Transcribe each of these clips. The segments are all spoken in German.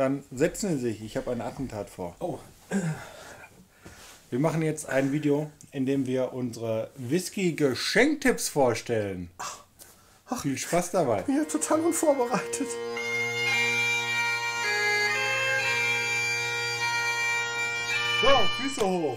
Dann setzen Sie sich. Ich habe ein Attentat vor. Oh. Wir machen jetzt ein Video, in dem wir unsere Whisky-Geschenktipps vorstellen. Viel Spaß dabei. Ich bin ja total unvorbereitet. So, Füße hoch.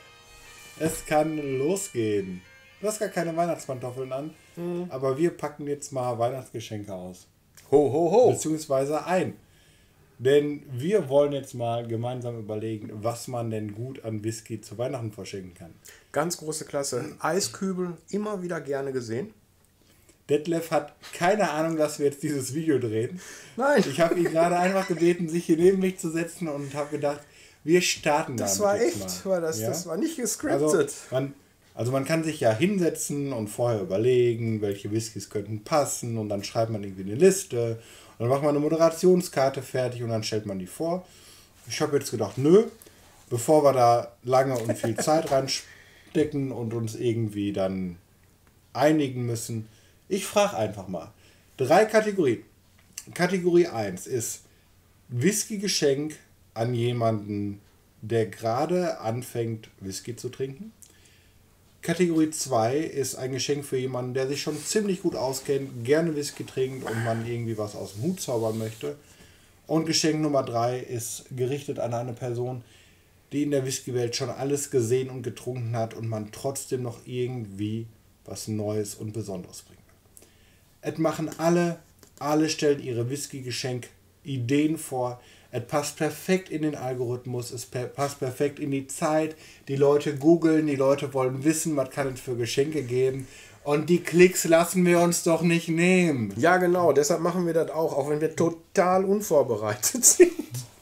Es kann losgehen. Du hast gar keine Weihnachtspantoffeln an, aber wir packen jetzt mal Weihnachtsgeschenke aus. Ho, ho, ho. Beziehungsweise ein. Denn wir wollen jetzt mal gemeinsam überlegen, was man denn gut an Whisky zu Weihnachten verschenken kann. Ganz große Klasse. Eiskübel, immer wieder gerne gesehen. Detlef hat keine Ahnung, dass wir jetzt dieses Video drehen. Nein. Ich habe ihn gerade einfach gebeten, sich hier neben mich zu setzen und habe gedacht, wir starten Das damit war jetzt echt, mal. das war nicht gescriptet. Also man kann sich ja hinsetzen und vorher überlegen, welche Whiskys könnten passen und dann schreibt man irgendwie eine Liste und dann macht man eine Moderationskarte fertig und dann stellt man die vor. Ich habe jetzt gedacht, nö, bevor wir da lange und viel Zeit reinstecken und uns irgendwie dann einigen müssen, ich frage einfach mal. 3 Kategorien. Kategorie 1 ist Whisky-Geschenk an jemanden, der gerade anfängt, Whisky zu trinken. Kategorie 2 ist ein Geschenk für jemanden, der sich schon ziemlich gut auskennt, gerne Whisky trinkt und man irgendwie was aus dem Hut zaubern möchte. Und Geschenk Nummer 3 ist gerichtet an eine Person, die in der Whiskywelt schon alles gesehen und getrunken hat und man trotzdem noch irgendwie was Neues und Besonderes bringen will. Es machen alle stellen ihre Whisky-Geschenk-Ideen vor. Es passt perfekt in den Algorithmus, es passt perfekt in die Zeit. Die Leute googeln, die Leute wollen wissen, was kann es für Geschenke geben. Und die Klicks lassen wir uns doch nicht nehmen. Ja, genau, deshalb machen wir das auch wenn wir total unvorbereitet sind.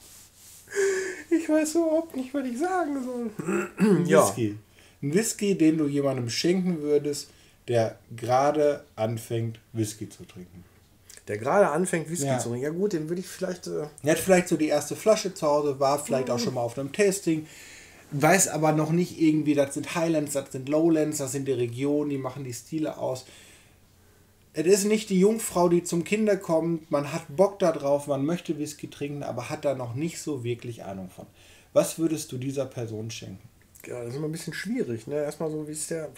Ich weiß überhaupt nicht, was ich sagen soll. Whisky. Ein Whisky, den du jemandem schenken würdest, der gerade anfängt, Whisky zu trinken. Der gerade anfängt, Whisky zu trinken. Ja gut, den würde ich vielleicht... Er hat vielleicht so die erste Flasche zu Hause, war vielleicht auch schon mal auf einem Tasting, weiß aber noch nicht irgendwie, das sind Highlands, das sind Lowlands, das sind die Regionen, die machen die Stile aus. Es ist nicht die Jungfrau, die zum Kinder kommt, man hat Bock da drauf, man möchte Whisky trinken, aber hat da noch nicht so wirklich Ahnung von. Was würdest du dieser Person schenken? Ja, das ist immer ein bisschen schwierig. Ne? Erstmal so, wie ist der...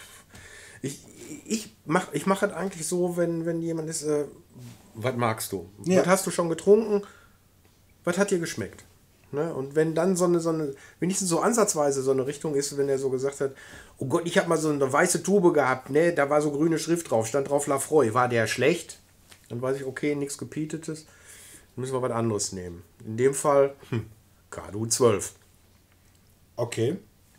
Ich mach das eigentlich so, wenn jemand ist... was magst du? Ja. Was hast du schon getrunken? Was hat dir geschmeckt? Ne? Und wenn dann so eine, wenigstens so ansatzweise so eine Richtung ist, wenn er so gesagt hat, oh Gott, ich habe mal so eine weiße Tube gehabt, ne? Da war so grüne Schrift drauf, stand drauf Lafroy, war der schlecht? Dann weiß ich, okay, nichts Gepietetes, dann müssen wir was anderes nehmen. In dem Fall, Kadu 12. Okay.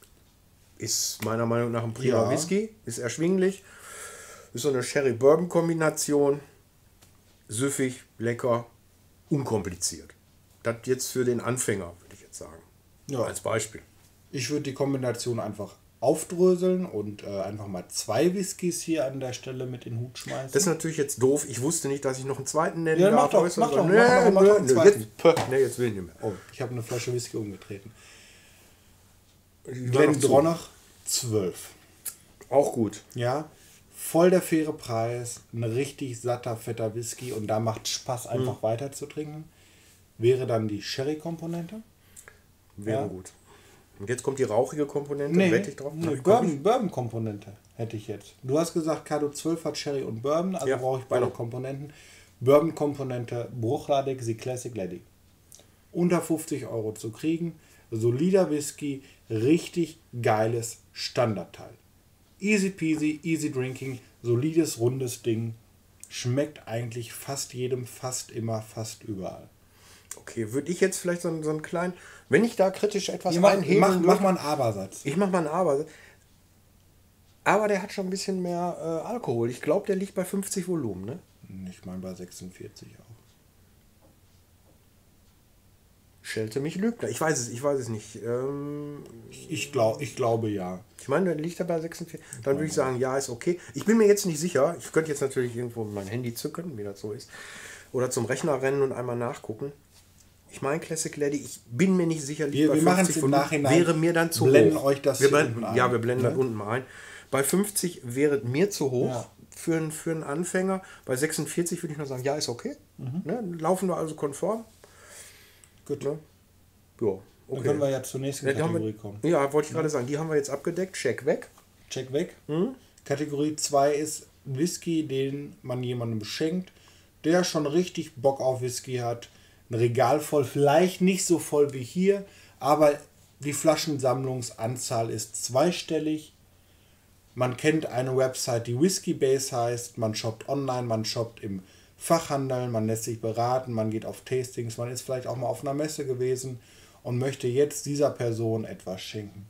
Ist meiner Meinung nach ein prima Whisky, ist erschwinglich, ist so eine Sherry-Bourbon-Kombination. Süffig, lecker, unkompliziert. Das jetzt für den Anfänger, würde ich jetzt sagen. Ja. Als Beispiel. Ich würde die Kombination einfach aufdröseln und einfach mal 2 Whiskys hier an der Stelle mit in den Hut schmeißen. Das ist natürlich jetzt doof. Ich wusste nicht, dass ich noch einen zweiten nennen darf. Mach doch einen zweiten. Jetzt will ich nicht mehr. Oh, ich habe eine Flasche Whisky umgetreten. Glendronach 12. Auch gut. Ja. Voll der faire Preis, ein richtig satter, fetter Whisky und da macht Spaß, einfach weiter zu trinken. Wäre dann die Sherry-Komponente. Wäre gut. Und jetzt kommt die rauchige Komponente, wette ich drauf. Bourbon-Komponente hätte ich jetzt. Du hast gesagt, Kado 12 hat Sherry und Bourbon, also brauche ich beide Komponenten. Bourbon-Komponente, Bruichladdich, The Classic Lady. Unter 50 € zu kriegen, solider Whisky, richtig geiles Standardteil. Easy peasy, easy drinking, solides, rundes Ding. Schmeckt eigentlich fast jedem, fast immer, fast überall. Okay, würde ich jetzt vielleicht so einen kleinen... Wenn ich da kritisch etwas einheben mach mal einen Aber-Satz. Ich mach mal einen Aber. Aber der hat schon ein bisschen mehr Alkohol. Ich glaube, der liegt bei 50 Volumen, ne? Ich meine bei 46 auch. Schelte mich Lügner. Ich weiß es nicht. Ich glaube ja. Ich meine, dann liegt er bei 46. Dann würde ich sagen, ja, ist okay. Ich bin mir jetzt nicht sicher. Ich könnte jetzt natürlich irgendwo mein Handy zücken, wie das so ist. Oder zum Rechner rennen und einmal nachgucken. Ich meine, Classic Lady, ich bin mir nicht sicher, wir machen es im Nachhinein. Wäre mir dann zu blenden hoch. Euch das hier unten ein. Ja, wir blenden das unten mal ein. Bei 50 wäre mir zu hoch für einen Anfänger. Bei 46 würde ich noch sagen, ja, ist okay. Ne? Laufen wir also konform. Gut. Ne? Ja, okay. Dann können wir ja zur nächsten Kategorie kommen. Ja, wollte ich gerade sagen. Die haben wir jetzt abgedeckt. Check weg. Check weg. Kategorie 2 ist Whisky, den man jemandem schenkt, der schon richtig Bock auf Whisky hat. Ein Regal voll, vielleicht nicht so voll wie hier, aber die Flaschensammlungsanzahl ist zweistellig. Man kennt eine Website, die Whiskybase heißt. Man shoppt online, man shoppt im Fachhandel, man lässt sich beraten, man geht auf Tastings, man ist vielleicht auch mal auf einer Messe gewesen und möchte jetzt dieser Person etwas schenken.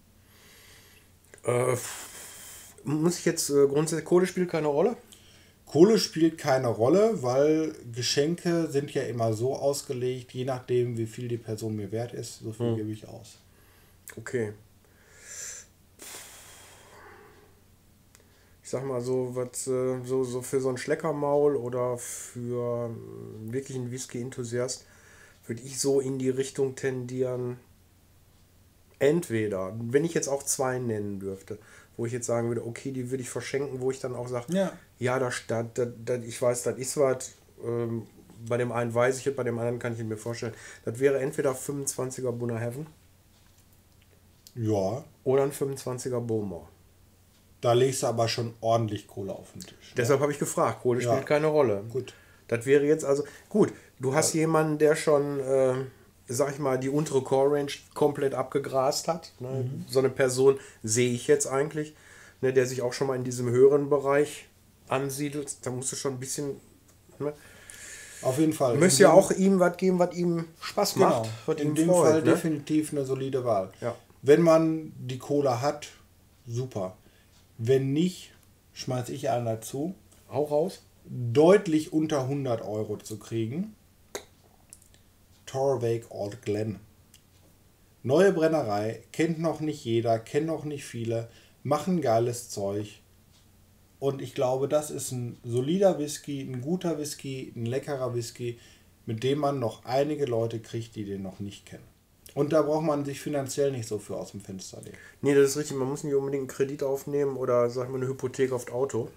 Muss ich jetzt grundsätzlich, Kohle spielt keine Rolle? Kohle spielt keine Rolle, weil Geschenke sind ja immer so ausgelegt, je nachdem, wie viel die Person mir wert ist, so viel gebe ich aus. Okay. Ich sag mal so, was so für so ein Schleckermaul oder für wirklich einen Whisky-Enthusiast würde ich so in die Richtung tendieren, entweder, wenn ich jetzt auch 2 nennen dürfte, wo ich jetzt sagen würde, okay, die würde ich verschenken, wo ich dann auch sage, ja, ich weiß, das ist was, bei dem einen weiß ich es, bei dem anderen kann ich mir vorstellen, das wäre entweder 25er Bunner Heaven oder ein 25er Bowmore. Da legst du aber schon ordentlich Kohle auf den Tisch. Deshalb habe ich gefragt, Kohle spielt keine Rolle. Gut. Das wäre jetzt also, gut, du hast jemanden, der schon, sag ich mal, die untere Core-Range komplett abgegrast hat. Ne? So eine Person sehe ich jetzt eigentlich, ne, der sich auch schon mal in diesem höheren Bereich ansiedelt. Da musst du schon ein bisschen... Ne? Auf jeden Fall. Du müsst ja auch ihm was geben, was ihm Spaß macht. Was in dem Fall definitiv eine solide Wahl. Ja. Wenn man die Kohle hat, super. Wenn nicht, schmeiß ich einen dazu. Auch raus? Deutlich unter 100 Euro zu kriegen. Torvik Old Glen. Neue Brennerei, kennt noch nicht jeder, kennt noch nicht viele, machen geiles Zeug. Und ich glaube, das ist ein solider Whisky, ein guter Whisky, ein leckerer Whisky, mit dem man noch einige Leute kriegt, die den noch nicht kennen. Und da braucht man sich finanziell nicht so für aus dem Fenster legen. Nee, das ist richtig. Man muss nicht unbedingt einen Kredit aufnehmen oder, sag ich mal, eine Hypothek auf das Auto.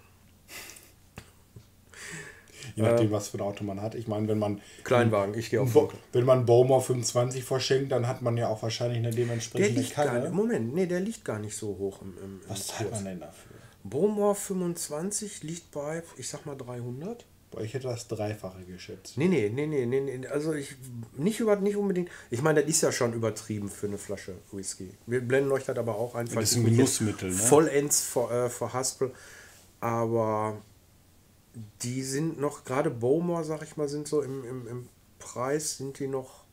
Je nachdem, was für ein Auto man hat. Ich meine, wenn man... Kleinwagen, ich gehe auf Auto. Wenn man Bowmore 25 verschenkt, dann hat man ja auch wahrscheinlich eine dementsprechende Karre. Moment, nee, der liegt gar nicht so hoch im Was zahlt man denn dafür? Bowmore 25 liegt bei, ich sag mal, 300. Ich hätte das Dreifache geschätzt. Nee. Also nicht unbedingt. Ich meine, das ist ja schon übertrieben für eine Flasche Whisky. Wir blenden euch das aber auch einfach. Das ist ein Genussmittel, ne? Vollends verhaspel. Aber die sind noch, gerade Bowmore, sag ich mal, sind so im Preis, sind die noch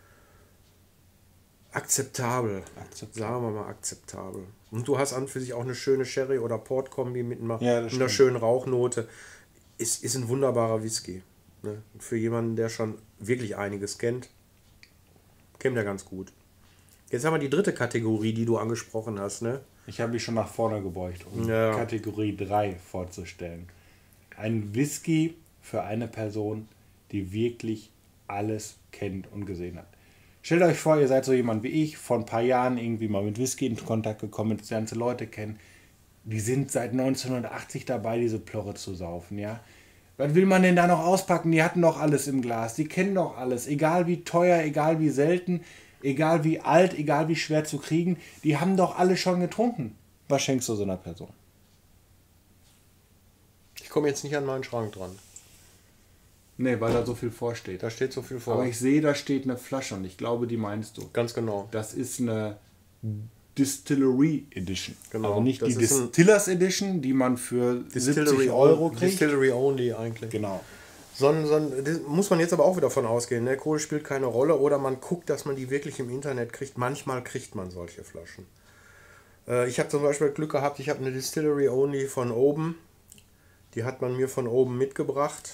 akzeptabel. Sagen wir mal akzeptabel. Und du hast an für sich auch eine schöne Sherry- oder Port-Kombi mit einer schönen Rauchnote. Ist ein wunderbarer Whisky. Ne? Für jemanden, der schon wirklich einiges kennt, kennt er ganz gut. Jetzt haben wir die dritte Kategorie, die du angesprochen hast. Ne? Ich habe mich schon nach vorne gebeugt, um Kategorie 3 vorzustellen. Ein Whisky für eine Person, die wirklich alles kennt und gesehen hat. Stellt euch vor, ihr seid so jemand wie ich, vor ein paar Jahren irgendwie mal mit Whisky in Kontakt gekommen, das ganze Leute kennen. Die sind seit 1980 dabei, diese Plorre zu saufen, ja. Was will man denn da noch auspacken? Die hatten doch alles im Glas, die kennen doch alles. Egal wie teuer, egal wie selten, egal wie alt, egal wie schwer zu kriegen, die haben doch alle schon getrunken. Was schenkst du so einer Person? Ich komme jetzt nicht an meinen Schrank dran. Nee, weil da so viel vorsteht. Da steht so viel vor. Aber ich sehe, da steht eine Flasche und ich glaube, die meinst du. Ganz genau. Das ist eine Distillery Edition. Genau. Also nicht die Distillers Edition, die man für 70 Euro kriegt. Distillery only eigentlich. Genau. Das muss man jetzt aber auch wieder von ausgehen. Ne? Kohle spielt keine Rolle oder man guckt, dass man die wirklich im Internet kriegt. Manchmal kriegt man solche Flaschen. Ich habe zum Beispiel Glück gehabt, ich habe eine Distillery only von oben. Die hat man mir von oben mitgebracht,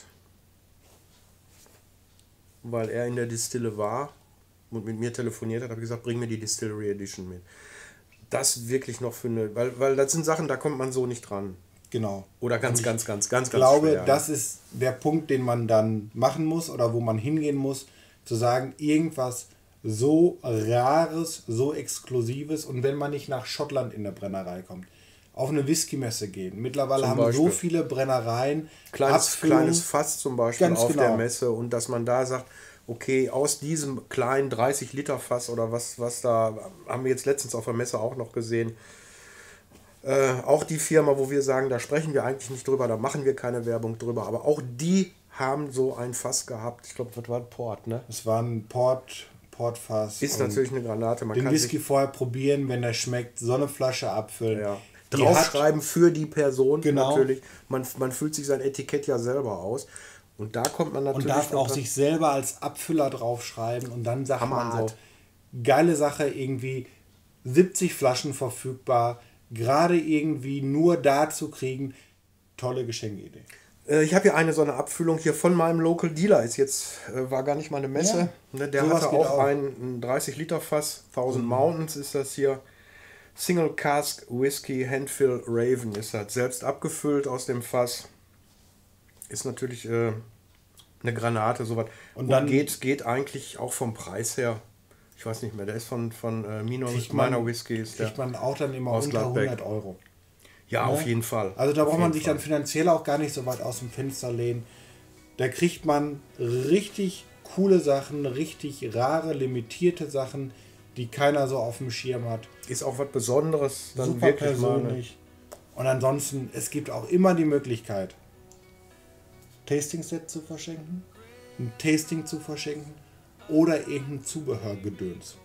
weil er in der Distille war und mit mir telefoniert hat. Habe ich gesagt, bring mir die Distillery Edition mit. Das wirklich noch für eine, weil das sind Sachen, da kommt man so nicht dran. Genau. Oder ganz ich glaube, schwer. Das ist der Punkt, den man dann machen muss oder wo man hingehen muss, zu sagen, irgendwas so Rares, so Exklusives, und wenn man nicht nach Schottland in der Brennerei kommt, auf eine Whisky-Messe gehen. Mittlerweile haben so viele Brennereien kleines Fass zum Beispiel auf der Messe, und dass man da sagt, okay, aus diesem kleinen 30 Liter Fass oder was da, haben wir jetzt letztens auf der Messe auch noch gesehen. Auch die Firma, wo wir sagen, da sprechen wir eigentlich nicht drüber, da machen wir keine Werbung drüber, aber auch die haben so ein Fass gehabt. Ich glaube, das war ein Port, ne? Es war ein Portfass. Ist natürlich eine Granate. Man den kann Whisky vorher probieren, wenn er schmeckt, so eine Flasche abfüllen. Ja. Die Draufschreiben für die Person, Genau. natürlich. Man füllt sich sein Etikett ja selber aus. Und da kommt man natürlich... Und darf noch auch dran- sich selber als Abfüller draufschreiben und dann sagt man so, Hammerhart. geile Sache, irgendwie 70 Flaschen verfügbar, gerade irgendwie nur da zu kriegen, tolle Geschenkidee. Ich habe hier so eine Abfüllung hier von meinem Local Dealer. Ist jetzt, war gar nicht mal eine Messe. Ja, Ne, der sowas hatte geht auch auch. ein 30 Liter Fass. 1000 Mountains ist das hier. Single Cask Whisky Handfill Raven ist das. Selbst abgefüllt aus dem Fass. Ist natürlich eine Granate, sowas. Und dann geht eigentlich auch vom Preis her. Ich weiß nicht mehr, der ist von Minor Whisky. Ist der Kriegt man auch dann immer aus unter Gladbeck. 100 Euro. Ja, Ne? auf jeden Fall. Also da Auf braucht man jeden sich Fall. dann finanziell auch gar nicht so weit aus dem Fenster lehnen. Da kriegt man richtig coole Sachen, richtig rare, limitierte Sachen, die keiner so auf dem Schirm hat. Ist auch was Besonderes. Dann Super wirklich mal eine- persönlich. Und ansonsten, es gibt auch immer die Möglichkeit, Tasting-Set zu verschenken, ein Tasting zu verschenken oder irgendein Zubehörgedöns.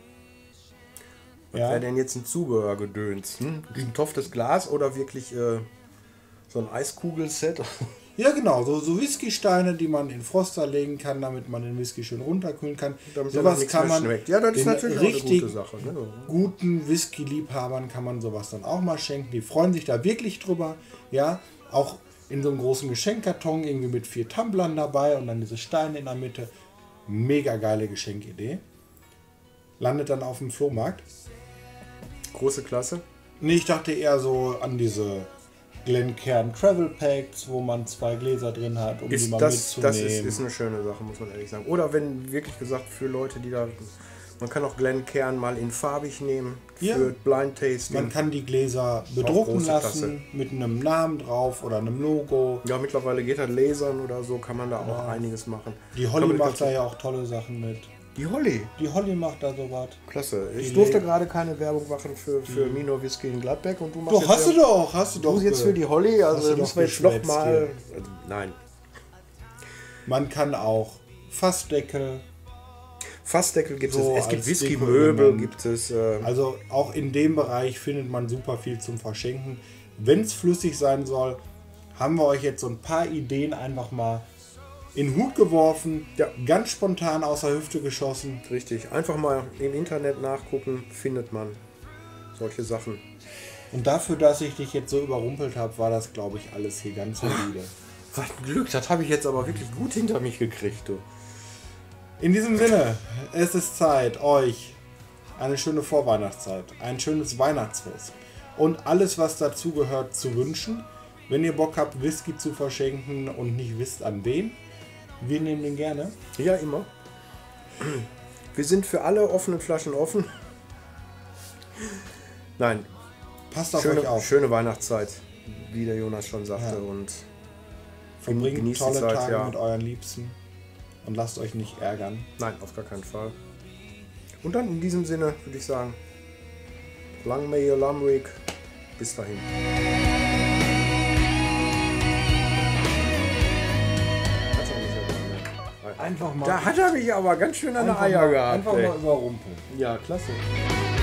Was Ja. wäre denn jetzt ein Zubehörgedöns? Ein toftes Glas oder wirklich so ein Eiskugel-Set? Ja, genau, so Whiskysteine, die man in Froster legen kann, damit man den Whisky schön runterkühlen kann. Damit er noch nichts mehr schmeckt. Ja, das ist den natürlich auch eine richtig gute Sache. Ne? guten Whisky-Liebhabern kann man sowas dann auch mal schenken. Die freuen sich da wirklich drüber. Ja, auch in so einem großen Geschenkkarton, irgendwie mit 4 Tumblern dabei und dann diese Steine in der Mitte. Mega geile Geschenkidee. Landet dann auf dem Flohmarkt. Große Klasse. Nee, ich dachte eher so an diese Glencairn Travel Packs, wo man 2 Gläser drin hat, um die mal Das mitzunehmen. ist eine schöne Sache, muss man ehrlich sagen. Oder wenn wirklich gesagt, für Leute, die da... Man kann auch Glencairn mal in farbig nehmen für Ja. Blind Tasting. Man kann die Gläser bedrucken große lassen Klasse. mit einem Namen drauf oder einem Logo. Ja, mittlerweile geht das Lasern oder so, kann man da auch einiges machen. Die Holly Kann man macht da ja auch tolle Sachen mit. Die Holly. Die Holly macht da sowas. Klasse. Ich Die durfte Le- gerade keine Werbung machen für Minor Whisky in Gladbeck und du machst Doch, jetzt hast du Werbung. doch, hast du doch. Du jetzt für die Holly, Hast also du müssen doch wir jetzt noch geschwätzt mal. Nein. Man kann auch Fassdeckel, Fassdeckel gibt So es. Es gibt als Whisky-Möbel, Deko-Element. gibt es. also auch in dem Bereich findet man super viel zum Verschenken. Wenn es flüssig sein soll, haben wir euch jetzt so ein paar Ideen einfach mal in den Hut geworfen, Ja. ganz spontan aus der Hüfte geschossen. Richtig. Einfach mal im Internet nachgucken, findet man solche Sachen. Und dafür, dass ich dich jetzt so überrumpelt habe, war das, glaube ich, alles hier ganz solide. Was ein Glück, das habe ich jetzt aber wirklich gut hinter mich gekriegt, du. In diesem Sinne, es ist Zeit, euch eine schöne Vorweihnachtszeit, ein schönes Weihnachtsfest und alles, was dazugehört, zu wünschen. Wenn ihr Bock habt, Whisky zu verschenken und nicht wisst an wen, wir nehmen den gerne. Ja, immer. Wir sind für alle offenen Flaschen offen. Nein, Passt auf euch auf. schöne Weihnachtszeit, wie der Jonas schon sagte. Ja. Und Verbringt genießt die tolle Zeit, Tage ja. mit euren Liebsten und lasst euch nicht ärgern. nein, auf gar keinen Fall. Und dann in diesem Sinne würde ich sagen, long may your Lamric. Bis dahin. Hat's auch nicht so gemacht, ne? Einfach mal, Da hat er mich aber ganz schön an der einfach Eier mal, gehabt. einfach ey. mal überrumpeln. Ja, klasse.